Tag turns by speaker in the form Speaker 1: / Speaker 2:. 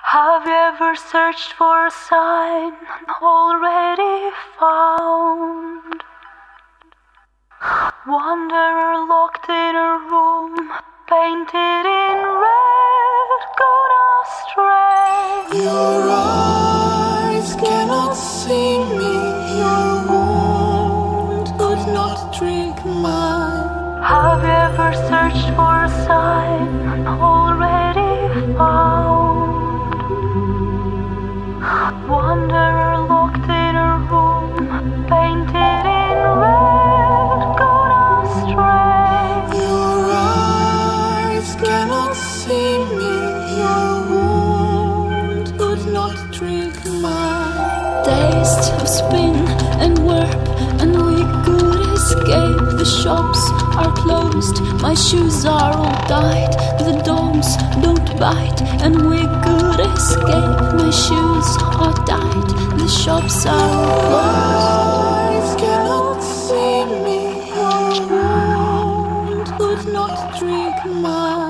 Speaker 1: Have you ever searched for a sign already found? Wanderer locked in a room, painted in red, gone astray.
Speaker 2: Your eyes cannot see me, your wound could not drink mine.
Speaker 1: Have you ever searched for a sign already found? Wanderer locked in a room, painted in red, gone astray.
Speaker 2: Your eyes cannot see me, your wound could not drink mine.
Speaker 3: Days of spin and warp, and we could escape. The shops are closed, my shoes are all dyed. The dogs don't bite, and we could escape. My shoes are dyed, the shops are all closed.
Speaker 2: Eyes cannot see me, your wound could not drink mine.